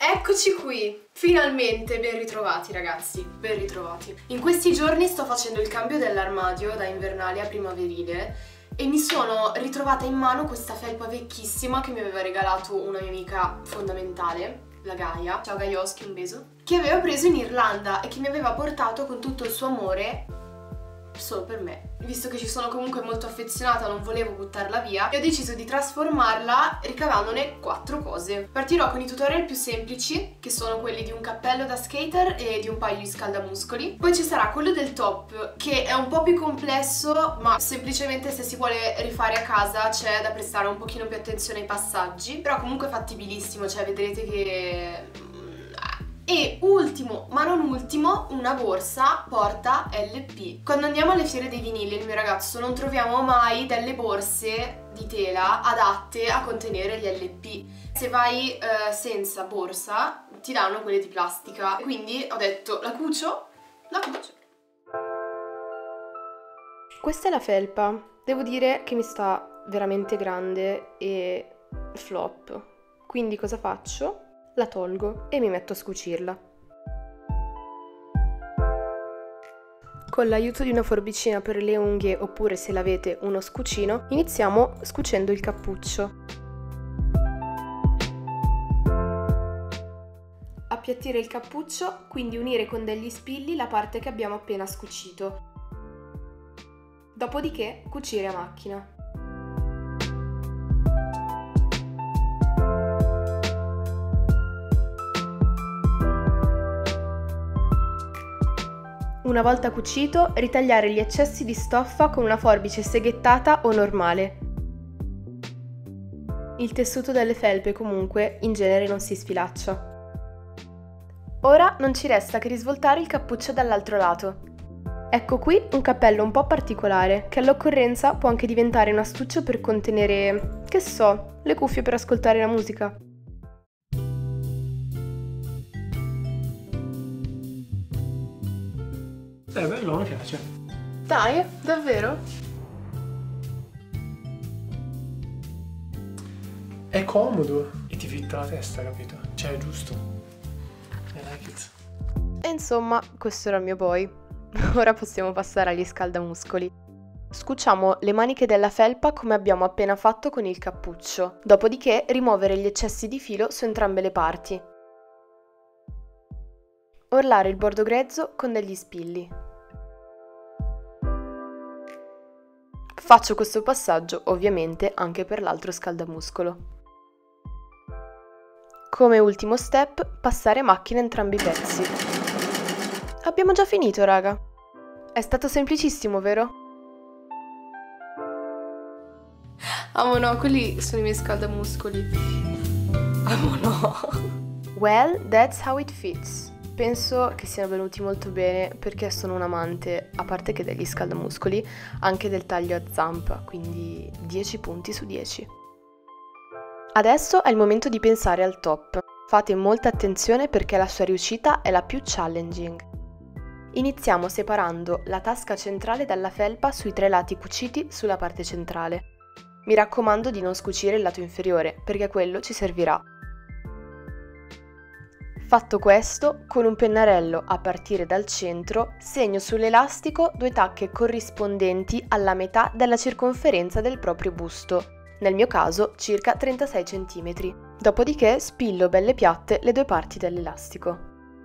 Eccoci qui! Finalmente, ben ritrovati ragazzi, ben ritrovati. In questi giorni sto facendo il cambio dell'armadio da invernale a primaverile e mi sono ritrovata in mano questa felpa vecchissima che mi aveva regalato una mia amica fondamentale, la Gaia, ciao Gaioschi, un beso, che aveva preso in Irlanda e che mi aveva portato con tutto il suo amore solo per me. Visto che ci sono comunque molto affezionata, non volevo buttarla via e ho deciso di trasformarla ricavandone 4 cose. Partirò con i tutorial più semplici, che sono quelli di un cappello da skater e di un paio di scaldamuscoli. Poi ci sarà quello del top, che è un po' più complesso, ma semplicemente se si vuole rifare a casa c'è da prestare un pochino più attenzione ai passaggi, però comunque è fattibilissimo, cioè vedrete che... E ultimo, ma non ultimo, una borsa porta LP. Quando andiamo alle fiere dei vinili, il mio ragazzo, non troviamo mai delle borse di tela adatte a contenere gli LP. Se vai senza borsa, ti danno quelle di plastica. Quindi ho detto, la cucio. Questa è la felpa. Devo dire che mi sta veramente grande e flop. Quindi cosa faccio? La tolgo e mi metto a scucirla. Con l'aiuto di una forbicina per le unghie oppure se l'avete uno scucino, iniziamo scucendo il cappuccio. Appiattire il cappuccio, quindi unire con degli spilli la parte che abbiamo appena scucito. Dopodiché cucire a macchina. Una volta cucito, ritagliare gli eccessi di stoffa con una forbice seghettata o normale. Il tessuto delle felpe comunque in genere non si sfilaccia. Ora non ci resta che risvoltare il cappuccio dall'altro lato. Ecco qui un cappello un po' particolare, che all'occorrenza può anche diventare un astuccio per contenere, che so, le cuffie per ascoltare la musica. Bello, mi piace. Dai, davvero? È comodo e ti fitta la testa, capito? Cioè, è giusto. I like it. E insomma, questo era il mio boy. Ora possiamo passare agli scaldamuscoli. Scuciamo le maniche della felpa come abbiamo appena fatto con il cappuccio. Dopodiché rimuovere gli eccessi di filo su entrambe le parti. Orlare il bordo grezzo con degli spilli. Faccio questo passaggio ovviamente anche per l'altro scaldamuscolo. Come ultimo step, passare a macchina entrambi i pezzi. Abbiamo già finito, raga. È stato semplicissimo, vero? Oh no, quelli sono i miei scaldamuscoli. Oh no. Well, that's how it fits. Penso che siano venuti molto bene perché sono un amante, a parte che degli scaldamuscoli, anche del taglio a zampa, quindi 10 punti su 10. Adesso è il momento di pensare al top. Fate molta attenzione perché la sua riuscita è la più challenging. Iniziamo separando la tasca centrale dalla felpa sui 3 lati cuciti sulla parte centrale. Mi raccomando di non scucire il lato inferiore perché quello ci servirà. Fatto questo, con un pennarello a partire dal centro, segno sull'elastico 2 tacche corrispondenti alla metà della circonferenza del proprio busto, nel mio caso circa 36 cm. Dopodiché spillo belle piatte le 2 parti dell'elastico.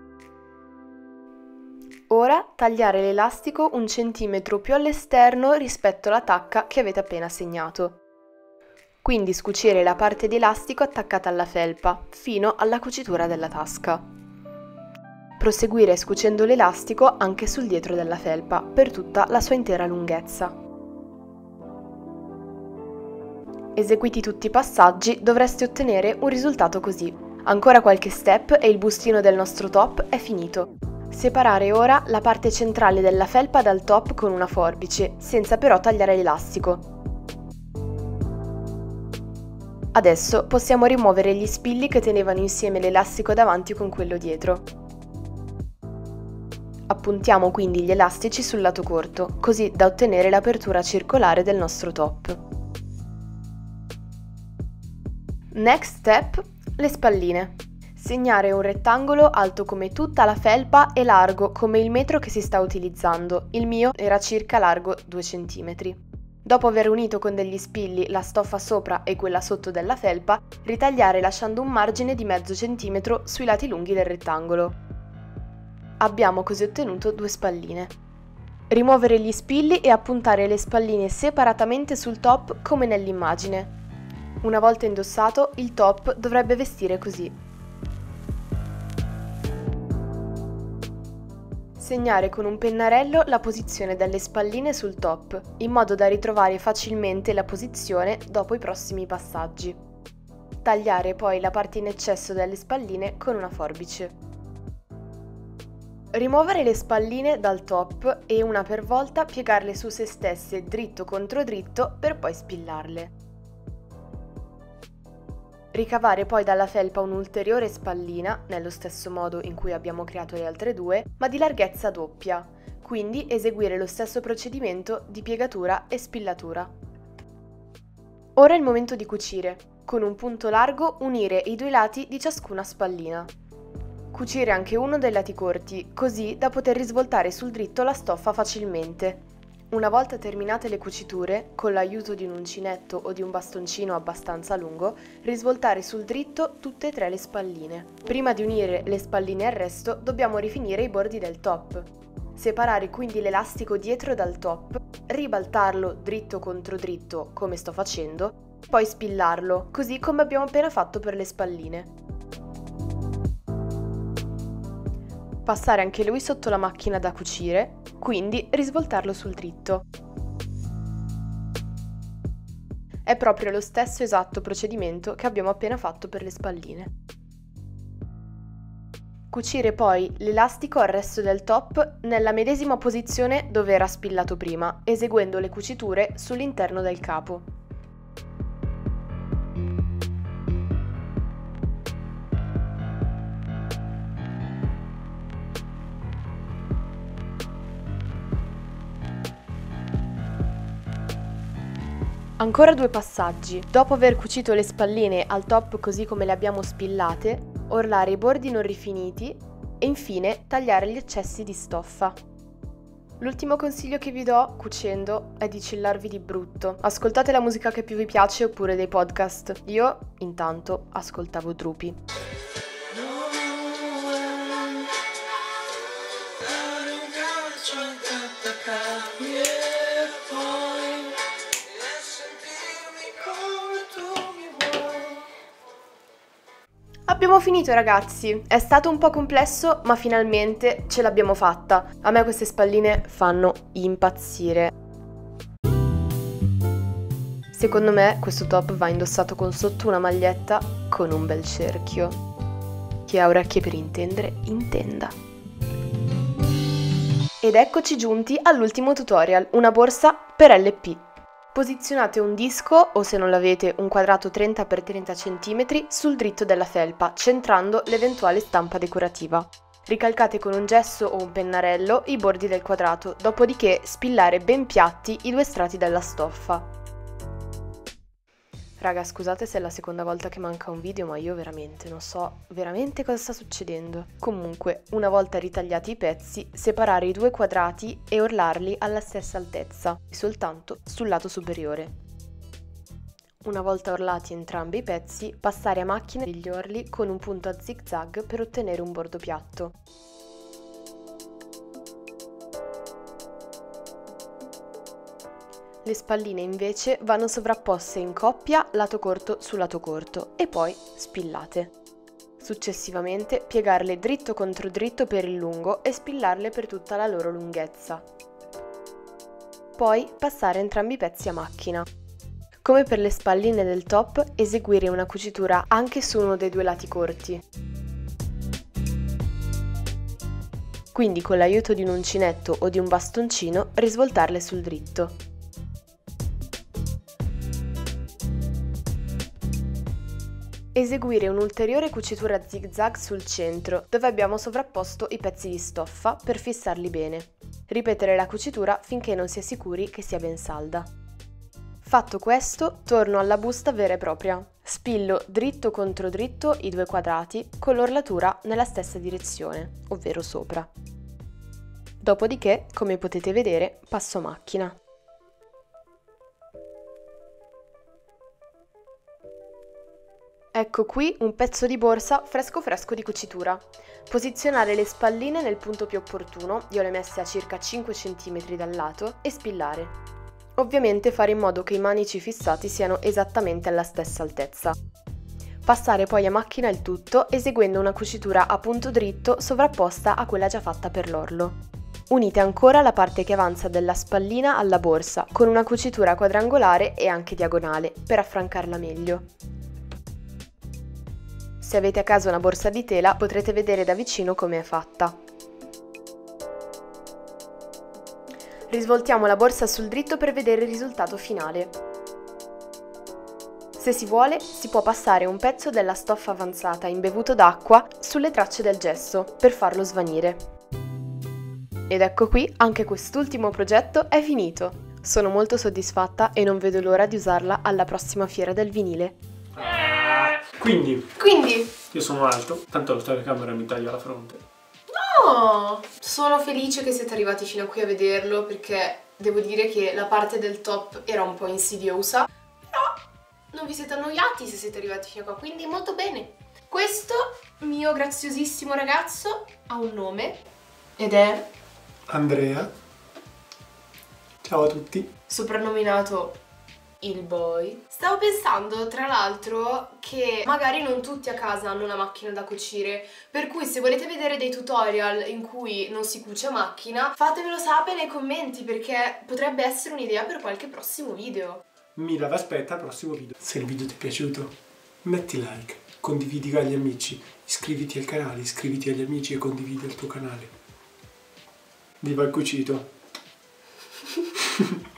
Ora tagliare l'elastico 1 centimetro più all'esterno rispetto alla tacca che avete appena segnato. Quindi scucire la parte di elastico attaccata alla felpa, fino alla cucitura della tasca. Proseguire scucendo l'elastico anche sul dietro della felpa, per tutta la sua intera lunghezza. Eseguiti tutti i passaggi, dovreste ottenere un risultato così. Ancora qualche step e il bustino del nostro top è finito. Separare ora la parte centrale della felpa dal top con una forbice, senza però tagliare l'elastico. Adesso possiamo rimuovere gli spilli che tenevano insieme l'elastico davanti con quello dietro. Appuntiamo quindi gli elastici sul lato corto, così da ottenere l'apertura circolare del nostro top. Next step, le spalline. Segnare un rettangolo alto come tutta la felpa e largo come il metro che si sta utilizzando. Il mio era circa largo 2 cm. Dopo aver unito con degli spilli la stoffa sopra e quella sotto della felpa, ritagliare lasciando un margine di mezzo centimetro sui lati lunghi del rettangolo. Abbiamo così ottenuto 2 spalline. Rimuovere gli spilli e appuntare le spalline separatamente sul top come nell'immagine. Una volta indossato, il top dovrebbe vestire così. Segnare con un pennarello la posizione delle spalline sul top, in modo da ritrovare facilmente la posizione dopo i prossimi passaggi. Tagliare poi la parte in eccesso delle spalline con una forbice. Rimuovere le spalline dal top e una per volta piegarle su se stesse dritto contro dritto per poi spillarle. Ricavare poi dalla felpa un'ulteriore spallina, nello stesso modo in cui abbiamo creato le altre due, ma di larghezza doppia, quindi eseguire lo stesso procedimento di piegatura e spillatura. Ora è il momento di cucire. Con un punto largo unire i 2 lati di ciascuna spallina. Cucire anche uno dei lati corti, così da poter risvoltare sul dritto la stoffa facilmente. Una volta terminate le cuciture, con l'aiuto di un uncinetto o di un bastoncino abbastanza lungo, risvoltare sul dritto tutte e 3 le spalline. Prima di unire le spalline al resto, dobbiamo rifinire i bordi del top. Separare quindi l'elastico dietro dal top, ribaltarlo dritto contro dritto, come sto facendo, poi spillarlo, così come abbiamo appena fatto per le spalline. Passare anche lui sotto la macchina da cucire, quindi risvoltarlo sul dritto. È proprio lo stesso esatto procedimento che abbiamo appena fatto per le spalline. Cucire poi l'elastico al resto del top nella medesima posizione dove era spillato prima, eseguendo le cuciture sull'interno del capo. Ancora 2 passaggi. Dopo aver cucito le spalline al top così come le abbiamo spillate, orlare i bordi non rifiniti e infine tagliare gli eccessi di stoffa. L'ultimo consiglio che vi do cucendo è di chillarvi di brutto. Ascoltate la musica che più vi piace oppure dei podcast. Io, intanto, ascoltavo Drupi. Abbiamo finito ragazzi, è stato un po' complesso ma finalmente ce l'abbiamo fatta. A me queste spalline fanno impazzire. Secondo me questo top va indossato con sotto una maglietta con un bel cerchio. Chi ha orecchie per intendere, intenda. Ed eccoci giunti all'ultimo tutorial, una borsa per LP. Posizionate un disco, o se non l'avete un quadrato 30x30 cm, sul dritto della felpa, centrando l'eventuale stampa decorativa. Ricalcate con un gesso o un pennarello i bordi del quadrato, dopodiché spillare ben piatti i 2 strati della stoffa. Raga, scusate se è la seconda volta che manca un video, ma io veramente non so veramente cosa sta succedendo. Comunque, una volta ritagliati i pezzi, separare i 2 quadrati e orlarli alla stessa altezza, soltanto sul lato superiore. Una volta orlati entrambi i pezzi, passare a macchina gli orli con un punto a zig-zag per ottenere un bordo piatto. Le spalline invece vanno sovrapposte in coppia lato corto su lato corto e poi spillate. Successivamente piegarle dritto contro dritto per il lungo e spillarle per tutta la loro lunghezza. Poi passare entrambi i pezzi a macchina. Come per le spalline del top, eseguire una cucitura anche su uno dei 2 lati corti. Quindi con l'aiuto di un uncinetto o di un bastoncino risvoltarle sul dritto. Eseguire un'ulteriore cucitura a zig-zag sul centro, dove abbiamo sovrapposto i pezzi di stoffa per fissarli bene. Ripetere la cucitura finché non si è sicuri che sia ben salda. Fatto questo, torno alla busta vera e propria. Spillo dritto contro dritto i due quadrati con l'orlatura nella stessa direzione, ovvero sopra. Dopodiché, come potete vedere, passo macchina. Ecco qui un pezzo di borsa fresco fresco di cucitura. Posizionare le spalline nel punto più opportuno, io le ho messe a circa 5 cm dal lato, e spillare. Ovviamente fare in modo che i manici fissati siano esattamente alla stessa altezza. Passare poi a macchina il tutto eseguendo una cucitura a punto dritto sovrapposta a quella già fatta per l'orlo. Unite ancora la parte che avanza della spallina alla borsa con una cucitura quadrangolare e anche diagonale per affrancarla meglio. Se avete a casa una borsa di tela potrete vedere da vicino come è fatta. Risvoltiamo la borsa sul dritto per vedere il risultato finale. Se si vuole, si può passare un pezzo della stoffa avanzata imbevuto d'acqua sulle tracce del gesso per farlo svanire. Ed ecco qui, anche quest'ultimo progetto è finito. Sono molto soddisfatta e non vedo l'ora di usarla alla prossima fiera del vinile. Quindi, io sono alto, tanto la telecamera mi taglia la fronte. No! Sono felice che siete arrivati fino a qui a vederlo perché devo dire che la parte del top era un po' insidiosa, però non vi siete annoiati se siete arrivati fino a qua, quindi molto bene. Questo mio graziosissimo ragazzo ha un nome ed è Andrea. Ciao a tutti. soprannominato il boy. Stavo pensando tra l'altro che magari non tutti a casa hanno una macchina da cucire, per cui se volete vedere dei tutorial in cui non si cuce a macchina fatemelo sapere nei commenti perché potrebbe essere un'idea per qualche prossimo video. Mira, vi aspetta al prossimo video. Se il video ti è piaciuto metti like, condividi con gli amici, iscriviti al canale, iscriviti agli amici e condividi il tuo canale. Viva il cucito.